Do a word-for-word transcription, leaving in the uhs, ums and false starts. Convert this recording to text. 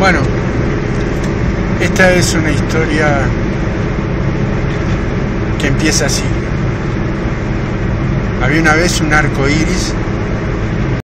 Bueno, esta es una historia que empieza así. Había una vez un arco iris